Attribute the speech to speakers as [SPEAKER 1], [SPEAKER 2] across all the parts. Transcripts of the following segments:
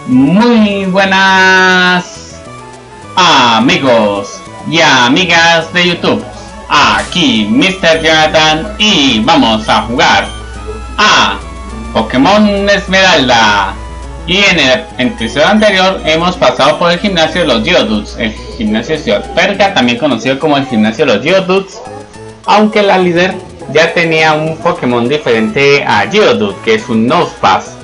[SPEAKER 1] Muy buenas amigos y amigas de YouTube. Aquí Mr. Jonathan y vamos a jugar a Pokémon Esmeralda. Y en el episodio anterior hemos pasado por el gimnasio de los Geodudes, el gimnasio de Perga, también conocido como el gimnasio de los Geodudes, aunque la líder ya tenía un Pokémon diferente a Geodude, que es un Nosepass.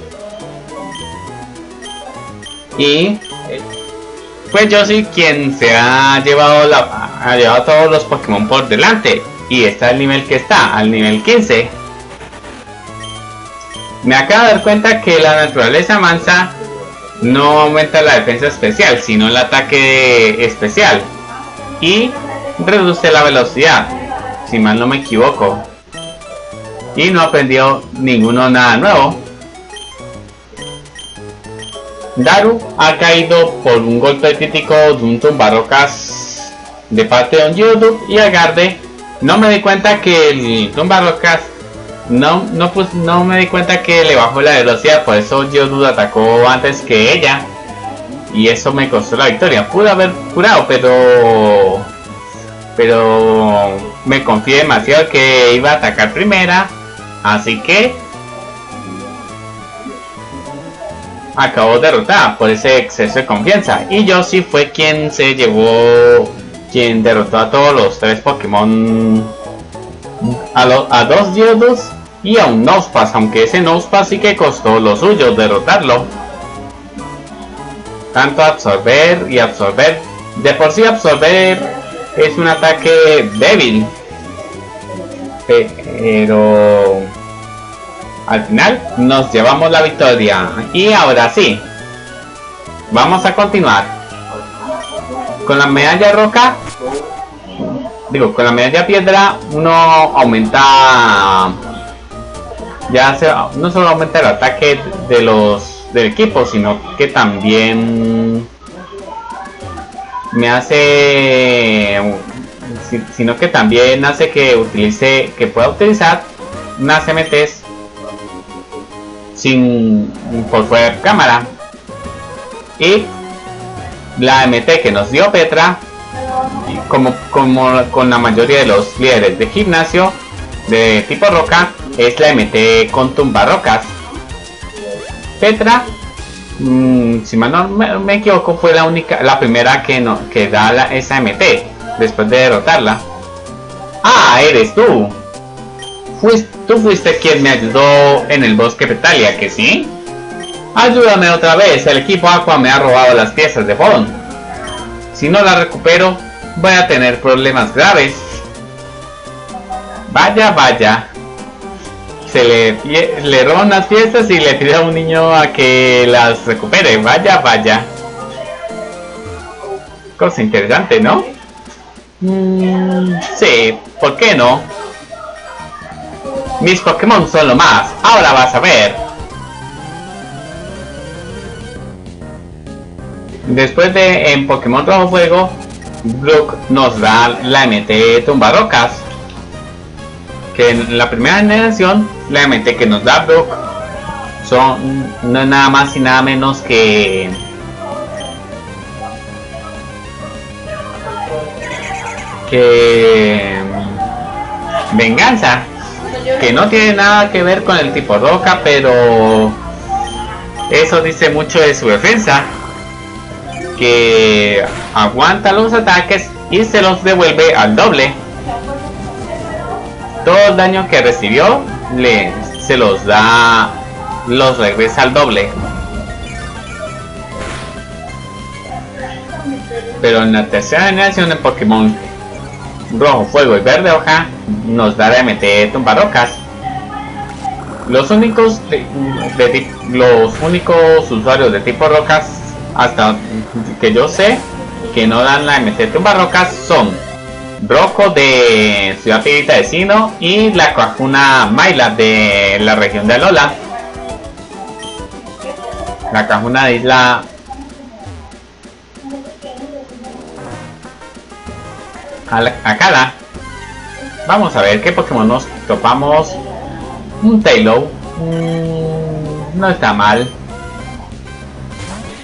[SPEAKER 1] Y pues yo soy quien se ha llevado todos los Pokémon por delante, y está el nivel que está, al nivel 15. Me acabo de dar cuenta que la naturaleza mansa no aumenta la defensa especial, sino el ataque especial, y reduce la velocidad, si mal no me equivoco. Y no aprendió nada nuevo. Daru ha caído por un golpe crítico de un tumbarrocas de parte de un Geodude, y Agarde no me di cuenta que el tumbarrocas no me di cuenta que le bajó la velocidad, por eso Geodude atacó antes que ella y eso me costó la victoria. Pude haber curado, pero me confié demasiado que iba a atacar primera, así que acabó derrotada por ese exceso de confianza. Y Yoshi fue quien derrotó a todos los tres Pokémon, a dos Geodudes y a un Nosepass, aunque ese Nosepass sí que costó lo suyo derrotarlo. Tanto absorber y absorber, de por sí absorber es un ataque débil, pero al final nos llevamos la victoria. Y ahora sí, vamos a continuar con la medalla roca. Con la medalla piedra uno aumenta, no solo aumenta el ataque del equipo, sino que también hace que pueda utilizar unas MTs por fuera de cámara. Y la MT que nos dio Petra, como con la mayoría de los líderes de gimnasio de tipo roca, es la MT con tumbarrocas. Petra, si mal no me equivoco, fue la primera que da esa MT después de derrotarla. Ah, eres tú. Tú fuiste quien me ayudó en el bosque Petalia, ¿que sí? Ayúdame otra vez, el equipo Aqua me ha robado las piezas de Bond. Si no las recupero, voy a tener problemas graves. Vaya. Se le roban las piezas y le pide a un niño a que las recupere. Vaya. Cosa interesante, ¿no? Sí, ¿por qué no? Mis Pokémon son lo más, ahora vas a ver. Después de en Pokémon Rojo Fuego, Brook nos da la MT tumbarrocas, que en la primera generación la MT que nos da Brook no es nada más y nada menos que Venganza, que no tiene nada que ver con el tipo roca, pero eso dice mucho de su defensa, que aguanta los ataques y se los devuelve al doble. Todo el daño que recibió se los regresa al doble. Pero en la tercera generación de Pokémon Rojo Fuego y Verde Hoja nos da la MT tumbarrocas. Los únicos usuarios de tipo rocas, hasta que yo sé, que no dan la MT tumbarrocas son Rocco de Ciudad Pirita de Sino y la Cajuna Maila de la región de Alola. La Cajuna de Isla Akala. Vamos a ver qué Pokémon nos topamos. Un Taillow. No está mal.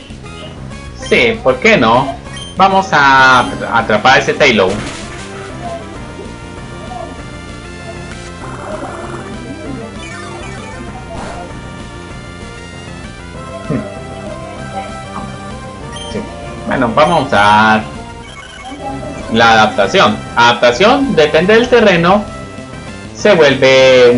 [SPEAKER 1] Sí, ¿por qué no? Vamos a atrapar ese Taillow. Sí. Bueno, vamos a la adaptación. Adaptación depende del terreno. Se vuelve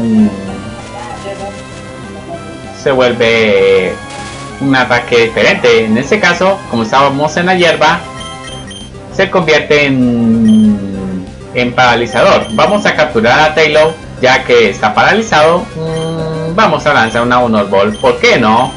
[SPEAKER 1] un ataque diferente. En este caso, como estábamos en la hierba, se convierte en paralizador. Vamos a capturar a Taillow, ya que está paralizado. Vamos a lanzar una Honor Ball, ¿por qué no?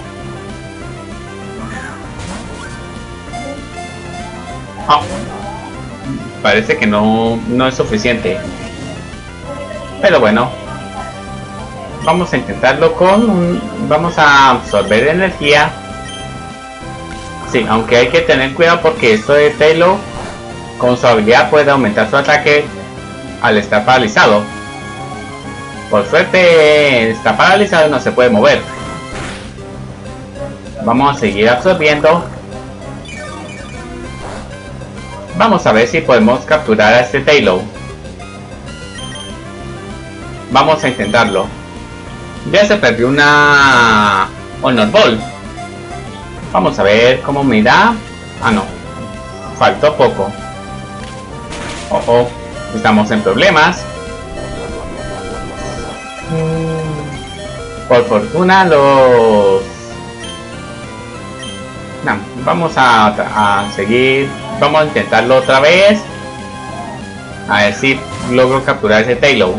[SPEAKER 1] Oh, parece que no es suficiente, pero bueno, vamos a intentarlo vamos a absorber energía. Sí, aunque hay que tener cuidado porque esto de Taillow con su habilidad puede aumentar su ataque al estar paralizado. Por suerte está paralizado y no se puede mover. Vamos a seguir absorbiendo. Vamos a ver si podemos capturar a este Taillow. Vamos a intentarlo. Ya se perdió una Honor Ball. Vamos a ver cómo me irá. Ah, no. Faltó poco. Oh, estamos en problemas. Por fortuna no, vamos a seguir. Vamos a intentarlo otra vez. A ver si logro capturar ese Taillow.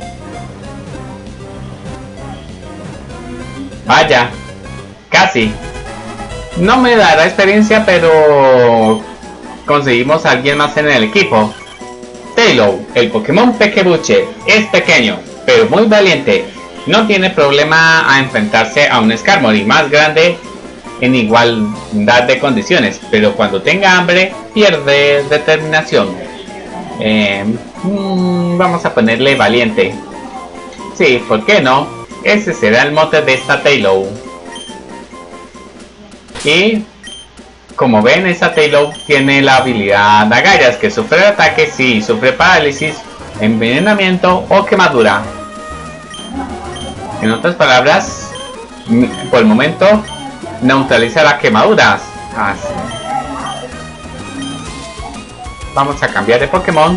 [SPEAKER 1] Vaya, casi. No me dará experiencia, pero conseguimos a alguien más en el equipo. Taillow, el Pokémon Pequebuche, es pequeño, pero muy valiente. No tiene problema a enfrentarse a un Skarmory más grande en igualdad de condiciones, pero cuando tenga hambre pierde determinación. Vamos a ponerle valiente. Sí, ¿por qué no? Ese será el mote de esta Taillow. Y como ven, esta Taillow tiene la habilidad Agallas, que sufre ataques si sufre parálisis, envenenamiento o quemadura. En otras palabras, por el momento neutraliza las quemaduras. Así. Vamos a cambiar de Pokémon.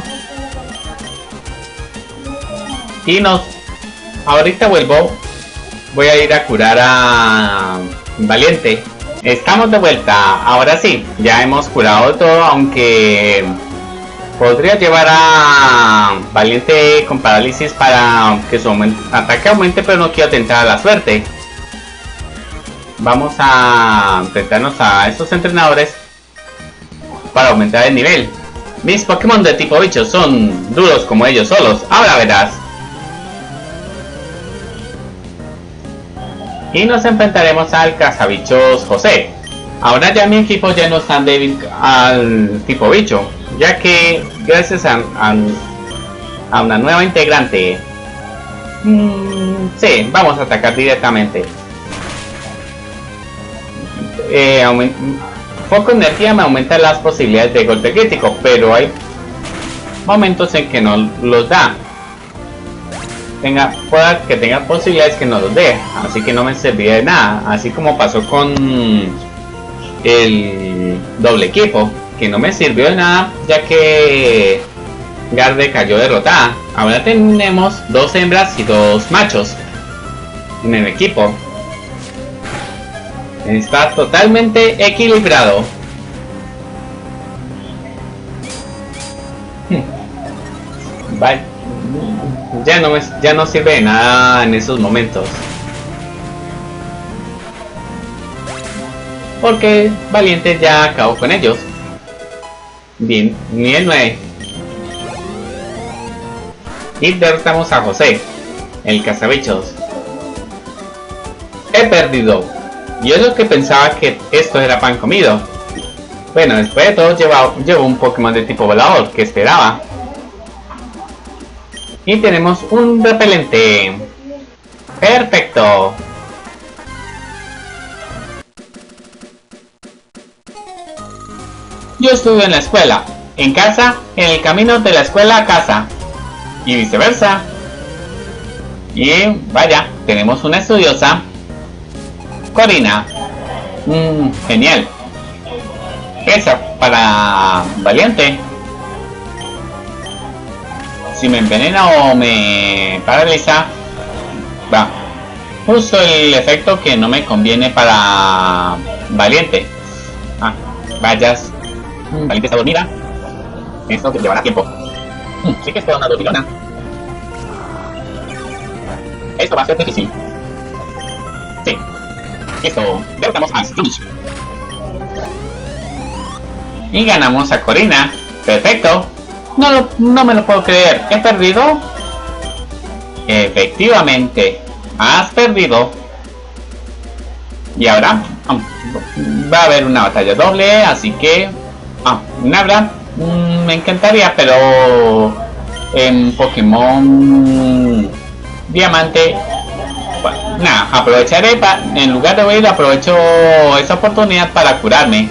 [SPEAKER 1] Y ahorita vuelvo. Voy a ir a curar a Valiente. Estamos de vuelta. Ahora sí, ya hemos curado todo, aunque podría llevar a Valiente con parálisis para que su ataque aumente, pero no quiero tentar a la suerte. Vamos a enfrentarnos a estos entrenadores para aumentar el nivel. Mis Pokémon de tipo bicho son duros como ellos solos, ahora verás. Y nos enfrentaremos al cazabichos José. Ahora ya mi equipo ya no es tan débil al tipo bicho, ya que gracias a una nueva integrante, sí, vamos a atacar directamente. Poco energía me aumenta las posibilidades de golpe crítico, pero hay momentos en que no los da. Pueda que tenga posibilidades que no los dé, así que no me serviría de nada, así como pasó con el doble equipo, que no me sirvió de nada ya que Garde cayó derrotada. Ahora tenemos 2 hembras y 2 machos en el equipo. Está totalmente equilibrado. Vale. Ya no sirve de nada en esos momentos, porque Valiente ya acabó con ellos. Bien, nivel 9. Y derrotamos a José, el cazabichos. He perdido. Yo es lo que pensaba que esto era pan comido. Bueno, después de todo llevo un Pokémon de tipo volador que esperaba. Y tenemos un repelente. Perfecto. yo estudio en la escuela, en casa, en el camino de la escuela a casa, y viceversa. Y vaya, tenemos una estudiosa, Corina. Genial. Esa para valiente. Si me envenena o me paraliza, va. Justo el efecto que no me conviene para valiente. Vayas. Valiente está dormida. Esto que llevará tiempo. Sí que está una dormilona. Esto va a ser difícil. Sí. Esto. Derrotamos a Sludge. Y ganamos a Corina. Perfecto. No me lo puedo creer. ¿He perdido? Efectivamente. Has perdido. Y ahora va a haber una batalla doble. Así que... Nabla. Me encantaría, pero... En Pokémon... Diamante... Bueno, nada, aprovecharé en lugar de huir, aprovecho esa oportunidad para curarme.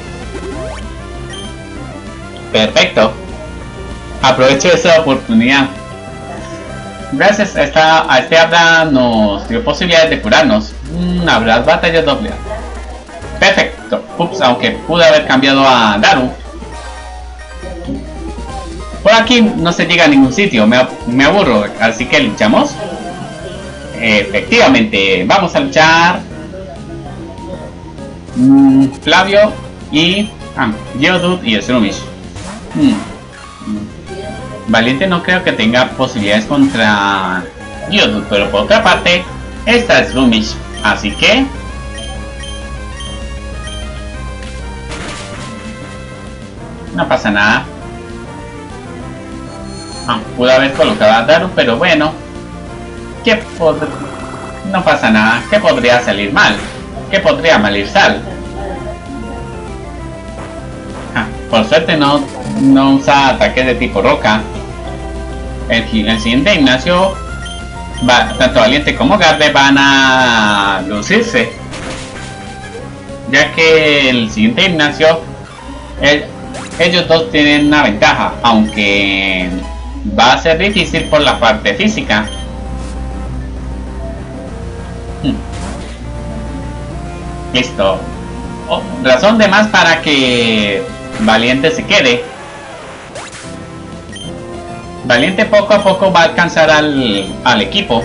[SPEAKER 1] Perfecto. Aprovecho esa oportunidad. Gracias a este habla nos dio posibilidades de curarnos. Habrá batalla doble. Perfecto. Ups, aunque pude haber cambiado a Daru. Por aquí no se llega a ningún sitio, me aburro, así que luchamos. Efectivamente, vamos a luchar. Flavio y Geodude y Sluggish. Valiente no creo que tenga posibilidades contra Geodude, pero por otra parte esta es Sluggish, así que no pasa nada. Pude haber colocado a Daru, pero bueno, no pasa nada. ¿Qué podría salir mal? ¿Qué podría mal ir sal? Por suerte no usa ataques de tipo roca. El siguiente gimnasio, tanto Valiente como Garde van a lucirse, ya que el siguiente gimnasio ellos dos tienen una ventaja, aunque va a ser difícil por la parte física. Listo. Razón de más para que Valiente se quede. Valiente poco a poco va a alcanzar al equipo.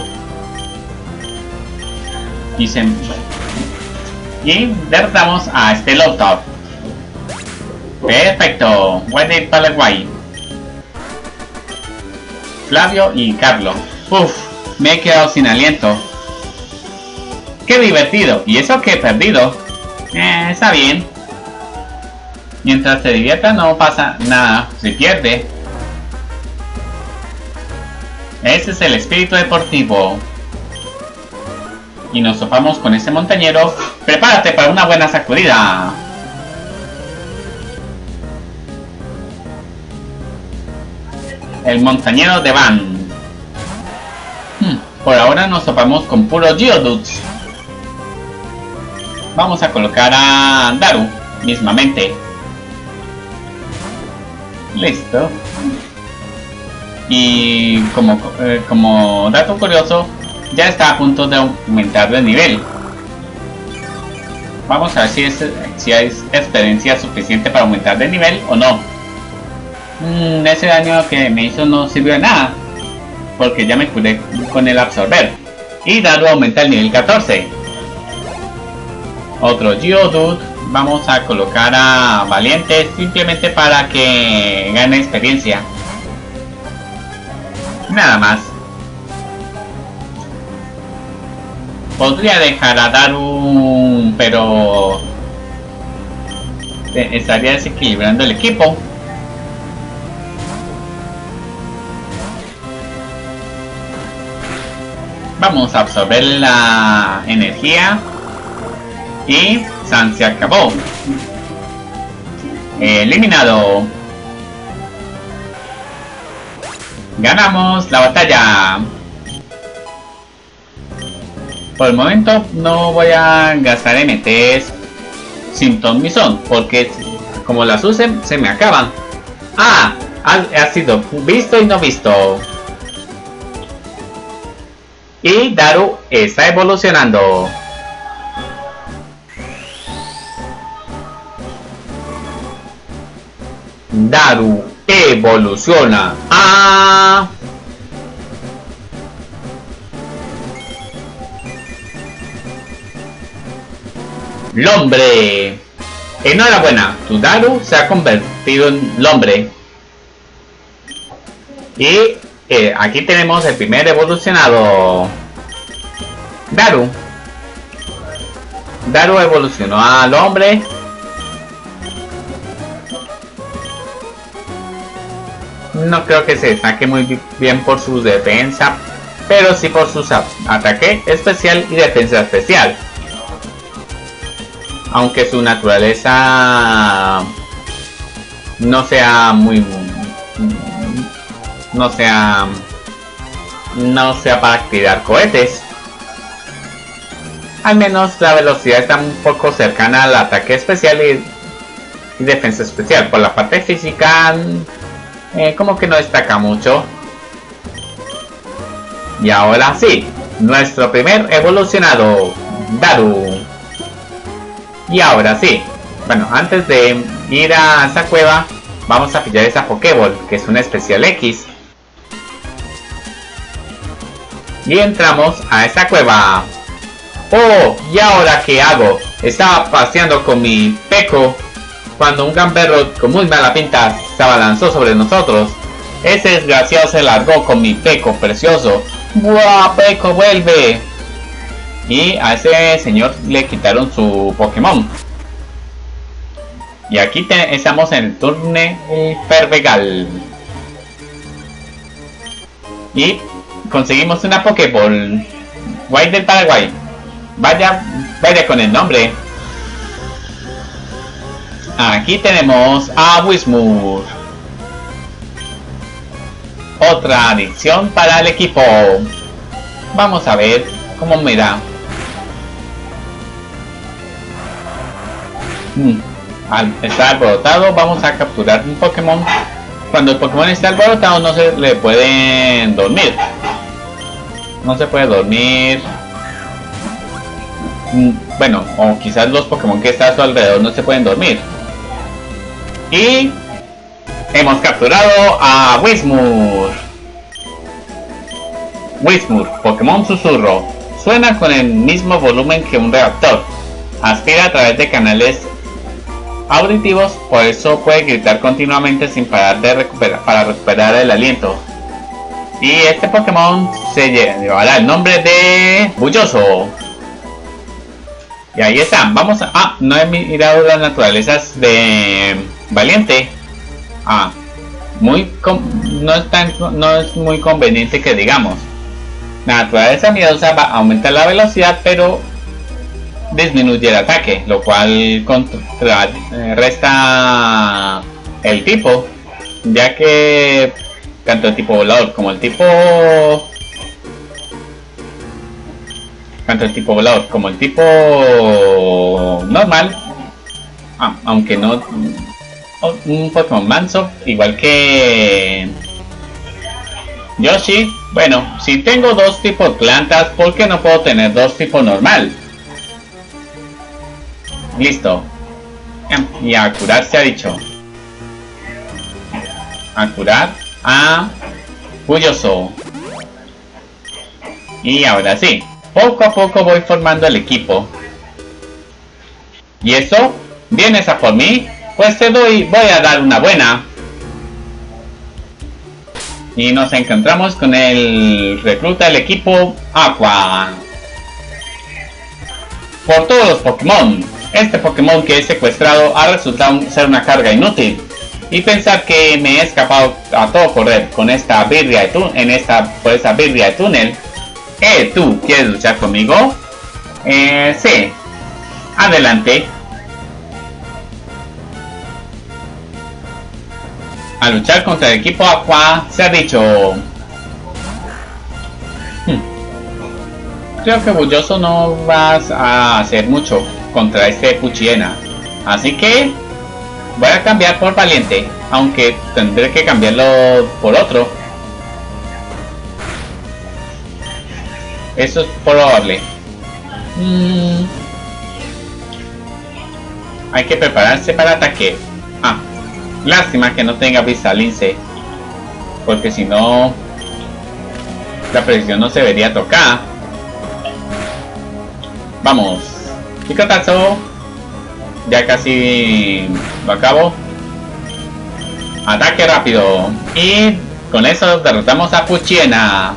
[SPEAKER 1] Y derrotamos a este Lotop. Perfecto. Voy a ir para el guay. Flavio y Carlos. Me he quedado sin aliento. ¡Qué divertido! ¿Y eso que he perdido? Está bien. Mientras se divierta no pasa nada. Se pierde. Ese es el espíritu deportivo. Y nos topamos con ese montañero. ¡Prepárate para una buena sacudida! El montañero de Van. Por ahora nos topamos con puro Geodudes. Vamos a colocar a Daru mismamente. Listo. Y como dato curioso, ya está a punto de aumentar de nivel. Vamos a ver si hay experiencia suficiente para aumentar de nivel o no. Ese daño que me hizo no sirvió de nada, porque ya me curé con el absorber. Y Daru aumenta el nivel 14. Otro Geodude. Vamos a colocar a Valiente simplemente para que gane experiencia. Nada más. Podría dejar a Daru, pero estaría desequilibrando el equipo. Vamos a absorber la energía. Y se acabó. Eliminado. Ganamos la batalla. Por el momento no voy a gastar MTs sin ton ni son, porque como las usen, se me acaban. Ah, ha sido visto y no visto. Y Daru está evolucionando. Daru evoluciona. ¡Ah! Lombre. Enhorabuena, tu Daru se ha convertido en Lombre. Y aquí tenemos el primer evolucionado. Daru. Daru evolucionó al hombre. No creo que se destaque muy bien por su defensa, pero sí por su ataque especial y defensa especial. Aunque su naturaleza no sea para tirar cohetes, al menos la velocidad está un poco cercana al ataque especial y defensa especial. Por la parte física como que no destaca mucho. Y ahora sí, nuestro primer evolucionado, Daru. Y ahora sí, bueno, antes de ir a esa cueva, vamos a pillar esa Pokéball, que es una especial X. Y entramos a esa cueva. Oh, ¿y ahora qué hago? Estaba paseando con mi Peco cuando un gamberro con muy mala pinta se abalanzó sobre nosotros. Ese desgraciado se largó con mi Peco precioso. ¡Buah, Peco, vuelve! Y a ese señor le quitaron su Pokémon. Y aquí estamos en el Turne Fervegal. Y conseguimos una Pokéball. White del Paraguay. Vaya con el nombre. Aquí tenemos a Whismur. Otra adición para el equipo. Vamos a ver cómo me da. Al estar alborotado, vamos a capturar un Pokémon. Cuando el Pokémon está alborotado, no se le pueden dormir. No se puede dormir. Bueno, o quizás los Pokémon que están a su alrededor no se pueden dormir. Y hemos capturado a Whismur. Whismur, Pokémon susurro. Suena con el mismo volumen que un reactor. Aspira a través de canales auditivos, por eso puede gritar continuamente sin parar para recuperar el aliento. Y este Pokémon se llevará el nombre de Bulloso. Y ahí está. Vamos a... Ah, no he mirado las naturalezas de Valiente. Ah, no es muy conveniente que digamos. La naturaleza miedosa va a aumentar la velocidad, pero disminuye el ataque, lo cual resta el tipo, ya que tanto el tipo volador como el tipo normal, aunque no un Pokémon manso, igual que Yoshi. Bueno, si tengo dos tipos plantas, ¿por qué no puedo tener dos tipos normal? Listo. Y a curar se ha dicho. A curar a Bulloso. Y ahora sí, poco a poco voy formando el equipo. ¿Y eso? ¿Vienes a por mí? Pues voy a dar una buena. Y nos encontramos con el recluta del equipo Aqua. Por todos los Pokémon, este Pokémon que he secuestrado ha resultado ser una carga inútil. Y pensar que me he escapado a todo correr con esta birria por esa birria de túnel. ¿Tú quieres luchar conmigo? Sí. Adelante. A luchar contra el equipo Aqua se ha dicho. Creo que Bulloso no vas a hacer mucho contra este Puchiena. Así que Voy a cambiar por Valiente, aunque tendré que cambiarlo por otro. Eso es probable. Hay que prepararse para ataque. Ah, lástima que no tenga vista lince, porque si no la precisión no se vería tocada. Vamos, picotazo. Ya casi lo acabo. Ataque rápido. Y con eso derrotamos a Puchiena.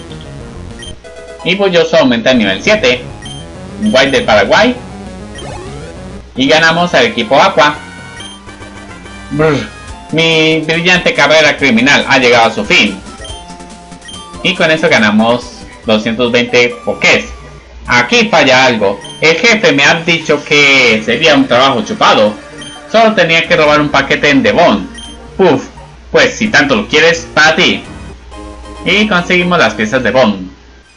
[SPEAKER 1] Y Bulloso aumenta el nivel 7. White del Paraguay. Y ganamos al equipo Aqua. Brr. Mi brillante carrera criminal ha llegado a su fin. Y con eso ganamos 220 Pokés. Aquí falla algo. El jefe me ha dicho que sería un trabajo chupado. Solo tenía que robar un paquete en Devon. Puf, pues si tanto lo quieres, para ti. Y conseguimos las piezas de Devon.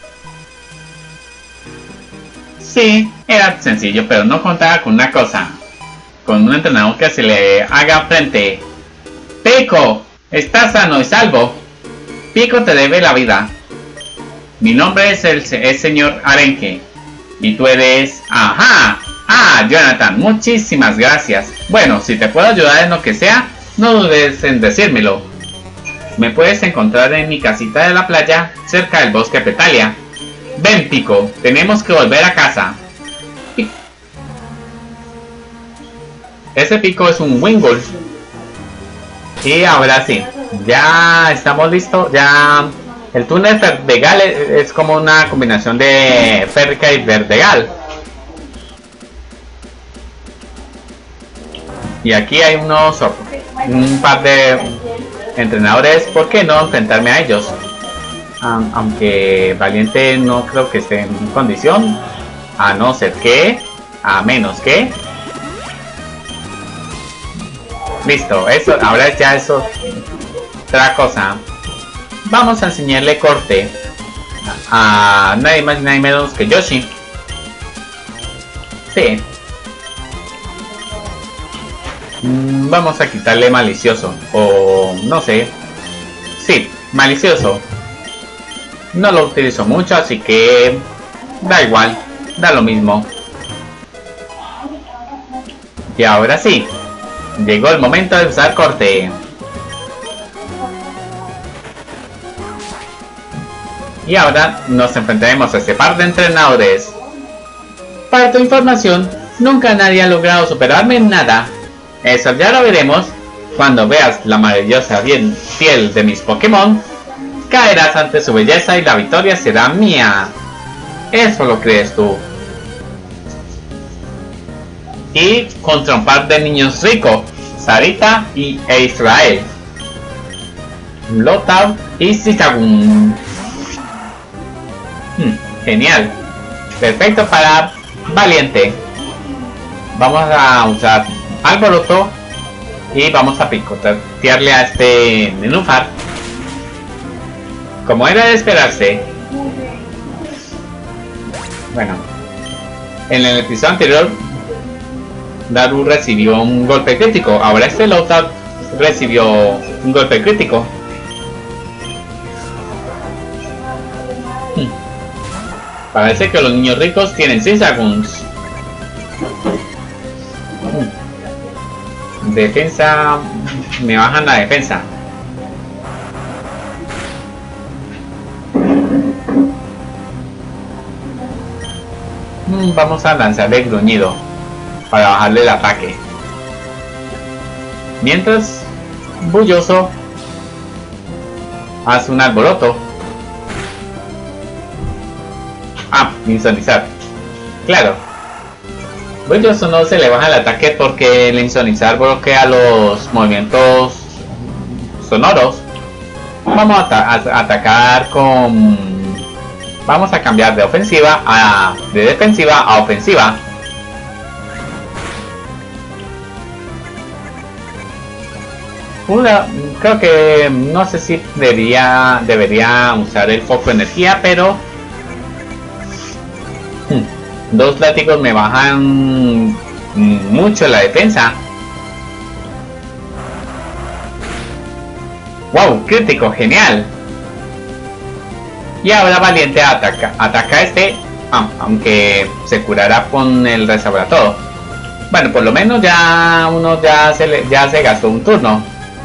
[SPEAKER 1] Sí, era sencillo, pero no contaba con una cosa. Con un entrenador que se le haga frente. Pico, estás sano y salvo. Pico te debe la vida. Mi nombre es el señor Arenque. Y tú eres... ¡Ajá! ¡Ah, Jonathan! Muchísimas gracias. Bueno, si te puedo ayudar en lo que sea, no dudes en decírmelo. Me puedes encontrar en mi casita de la playa, cerca del bosque Petalia. Ven, Pico, tenemos que volver a casa. Ese Pico es un Wingull. Y ahora sí, ya estamos listos. Ya el túnel Verdegal es como una combinación de Ferrica y Verdegal. Y aquí hay un par de entrenadores. ¿Por qué no enfrentarme a ellos? Aunque Valiente no creo que esté en condición. A no ser que... A menos que... Listo, eso, ahora ya eso... Otra cosa. Vamos a enseñarle corte a nadie más ni nadie menos que Yoshi. Sí. Vamos a quitarle malicioso. O no sé. Sí, malicioso. No lo utilizo mucho, así que da igual, da lo mismo. Y ahora sí, llegó el momento de usar corte. Y ahora nos enfrentaremos a este par de entrenadores. Para tu información, nunca nadie ha logrado superarme en nada. Eso ya lo veremos cuando veas la maravillosa piel de mis Pokémon. Caerás ante su belleza y la victoria será mía. Eso lo crees tú. Y contra un par de niños ricos, Sarita e Israel, Lothar y Zigzagoon. Genial. Perfecto para Valiente. Vamos a usar Alboroto y vamos a picotearle a este Nenúfar. Como era de esperarse. Bueno, en el episodio anterior Daru recibió un golpe crítico. Ahora este Lothar recibió un golpe crítico. Parece que los niños ricos tienen Zigzagoons. Defensa. Me bajan la defensa. Vamos a lanzarle gruñido para bajarle el ataque. Mientras Bulloso hace un alboroto. Insonizar. Claro. Bulloso no se le baja el ataque porque el insonizar bloquea los movimientos sonoros. Vamos a atacar con... Vamos a cambiar de ofensiva de defensiva a ofensiva. Creo que no sé si debería usar el foco de energía, pero dos látigos me bajan mucho la defensa. ¡Wow! Crítico, genial. Y ahora Valiente ataca a este, aunque se curará con el restauratodo. Bueno, por lo menos ya uno ya se gastó un turno.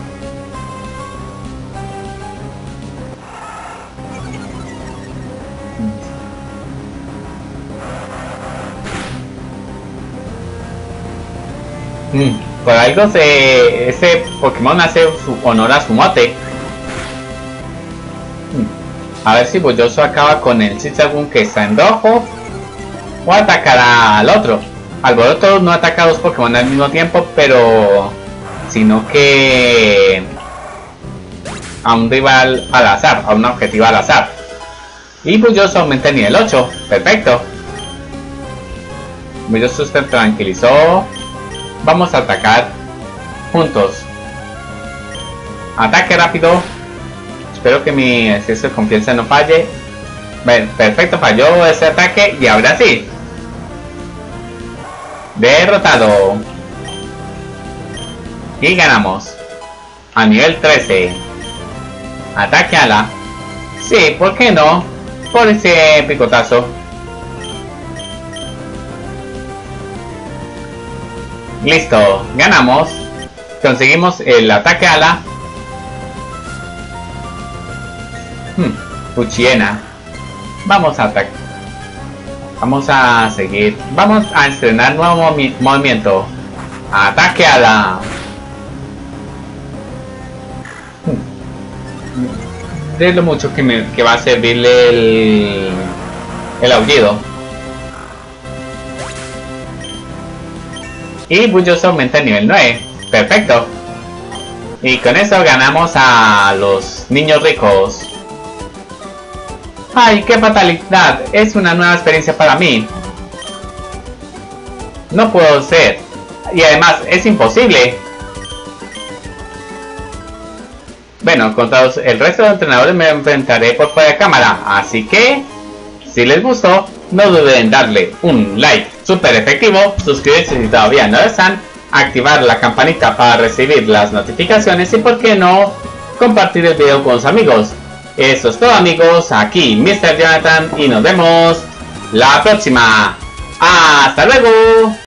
[SPEAKER 1] Por algo ese Pokémon hace honor a su mote. A ver si Bulloso acaba con el Zigzagoon que está en rojo, o atacará al otro. Alboroto no ataca a dos Pokémon al mismo tiempo, pero sino que a un rival al azar, a un objetivo al azar. Y Bulloso aumenta el nivel 8. Perfecto. Bulloso se tranquilizó. Vamos a atacar juntos. Ataque rápido. Espero que mi exceso de confianza no falle. Perfecto, falló ese ataque. Y ahora sí. Derrotado. Y ganamos. A nivel 13. Ataque ala. Sí, ¿por qué no? Por ese picotazo. Listo, ganamos. Conseguimos el ataque ala. Puchiena. Vamos a atacar. Vamos a seguir. Vamos a estrenar nuevo movimiento. Ataque ala. De lo mucho que va a servirle el aullido. Y Bulloso aumenta el nivel 9. Perfecto. Y con eso ganamos a los niños ricos. ¡Ay, qué fatalidad! Es una nueva experiencia para mí. No puedo ser. Y además, es imposible. Bueno, contra el resto de entrenadores me enfrentaré por fuera de cámara. Así que, si les gustó, no duden en darle un like súper efectivo, suscribirse si todavía no lo están, activar la campanita para recibir las notificaciones y, por qué no, compartir el video con sus amigos. Eso es todo, amigos. Aquí Mr. Jonathan y nos vemos la próxima. ¡Hasta luego!